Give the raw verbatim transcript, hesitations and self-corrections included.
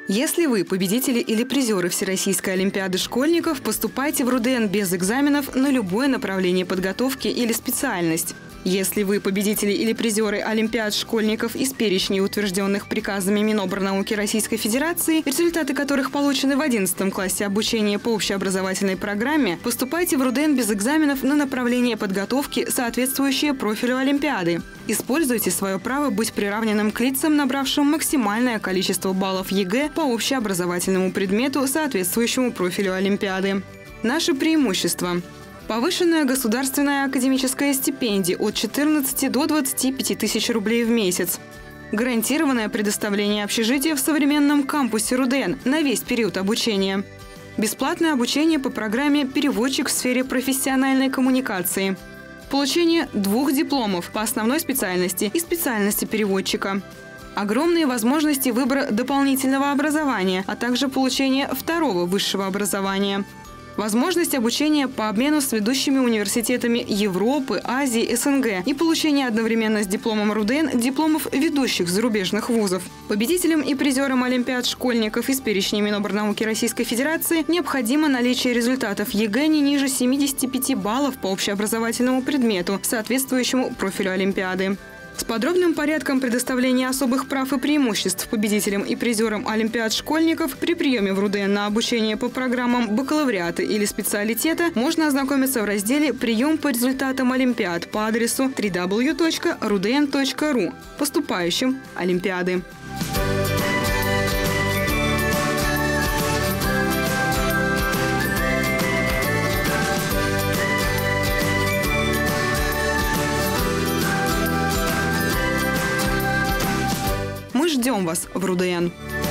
Если вы победители или призеры Всероссийской олимпиады школьников, поступайте в РУДН без экзаменов на любое направление подготовки или специальность. Если вы победители или призеры олимпиад школьников из перечней, утвержденных приказами Минобрнауки Российской Федерации, результаты которых получены в одиннадцатом классе обучения по общеобразовательной программе, поступайте в РУДН без экзаменов на направление подготовки, соответствующее профилю олимпиады. Используйте свое право быть приравненным к лицам, набравшим максимальное количество баллов ЕГЭ по общеобразовательному предмету, соответствующему профилю олимпиады. Наши преимущества. Повышенная государственная академическая стипендия от четырнадцати до двадцати пяти тысяч рублей в месяц. Гарантированное предоставление общежития в современном кампусе РУДН на весь период обучения. Бесплатное обучение по программе «Переводчик в сфере профессиональной коммуникации». Получение двух дипломов по основной специальности и специальности переводчика. Огромные возможности выбора дополнительного образования, а также получения второго высшего образования. Возможность обучения по обмену с ведущими университетами Европы, Азии, СНГ и получение одновременно с дипломом РУДН дипломов ведущих зарубежных вузов. Победителям и призерам олимпиад школьников из перечня Минобрнауки Российской Федерации необходимо наличие результатов ЕГЭ не ниже семидесяти пяти баллов по общеобразовательному предмету, соответствующему профилю олимпиады. С подробным порядком предоставления особых прав и преимуществ победителям и призерам олимпиад школьников при приеме в РУДН на обучение по программам бакалавриата или специалитета можно ознакомиться в разделе «Прием по результатам олимпиад» по адресу дабл ю дабл ю дабл ю точка рудн точка ру поступающим олимпиады. Мы ждем вас в РУДН.